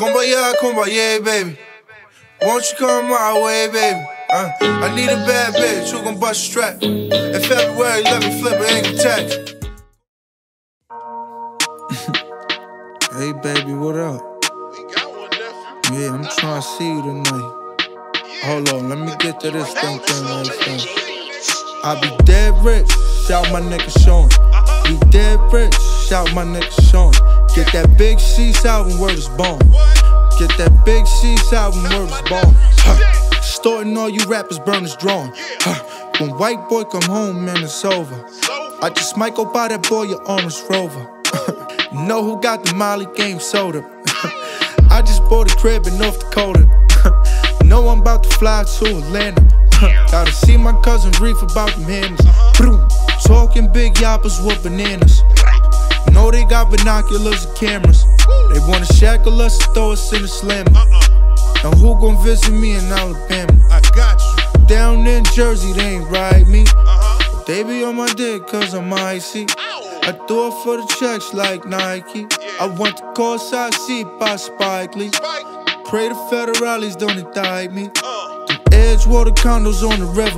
Kumbaya, baby. Won't you come my way, baby? I need a bad bitch who gon' bust a strap. In February, let me flip an income tax. Hey, baby, what up? We got one, nephew. Yeah, I'm trying to see you tonight. Hold on, let me get to this thing right there. I be dead rich, shout my nigga Sean. Be dead rich, shout my nigga Sean. Get that Big C's album, word is born. Get that Big C's album, word is born. Starting all you rappers, burners drawn. When white boy come home, man, it's over. I just might go buy that boy your honest rover. Know who got the Molly game soda? I just bought a crib in North Dakota. Know I'm about to fly to Atlanta. Gotta see my cousin Reef about them hammers. Talking big yappers with bananas. Know they got binoculars and cameras. They wanna shackle us and throw us in the slammer. Now who gon' visit me in Alabama? I got you. Down in Jersey, they ain't ride me. But they be on my dick cause I'm icy. I do it for the checks like Nike. I went to courtside seat by Spike Lee. Pray the federales don't indict me. EdgeWater condos on the river.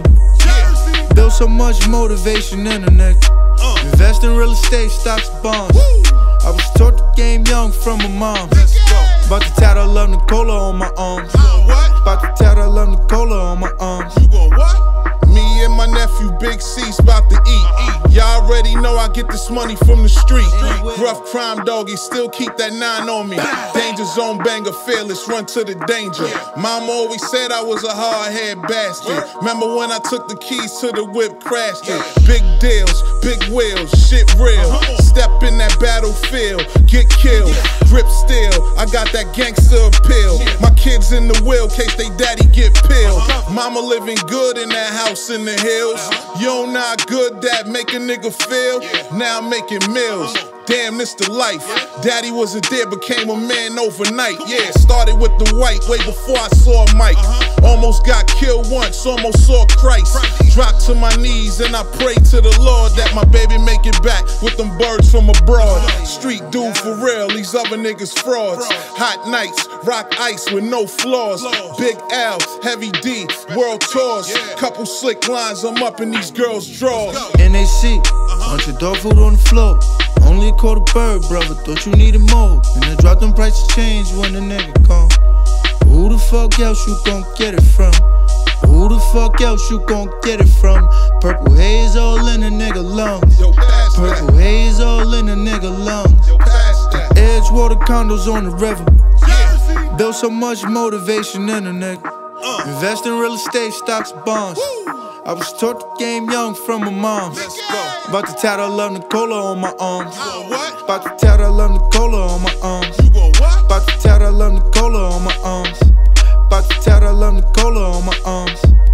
Built so much motivation in a nigga. Invest in real estate, stocks, bonds. I was taught the game young from my mom. About to tat I love Nicola on my arms. About to tat I love Nicola on my arms. You gon' what? Me and my nephew Big C's about to eat. Y'all already know I get this money from the street. Rough crime doggy, still keep that 9 on me. Danger zone banger, fearless, run to the danger. Mama always said I was a hard-head bastard. Remember when I took the keys to the whip, crashed it. Big deals, big wheels, shit real. Step in that battlefield, get killed. Grip still, I got that gangster appeal. My kids in the wheel, case they daddy get peeled. Mama living good in that house in the hills. You don't know how good that make a nigga feel. Now I'm making meals. Damn, this the life. Daddy wasn't there, became a man overnight. Yeah, started with the white way before I saw Mike. Almost got killed once, almost saw Christ. Dropped to my knees and I pray to the Lord that my baby make it back with them birds from abroad. Street dude for real, these other niggas frauds. Hot nights, rock ice with no flaws. Big L, Heavy D, world tours. Couple slick lines, I'm up in these girls' drawers. NAC, bunch of dog food on the floor. Only caught a bird, brother, thought you needed more. And I drop them prices change when the nigga come. Who the fuck else you gon' get it from? Who the fuck else you gon' get it from? Purple haze all in a nigga lungs. Purple haze all in a nigga lungs. EdgeWater condos on the river. Built so much motivation in a nigga. Invest in real estate, stocks, bonds. I was taught the game young from my mom. About to tat I love Nicola on my arms. About to tat I love Nicola on my arms. About to tat I love Nicola on my arms. About to tat I love Nicola on my arms.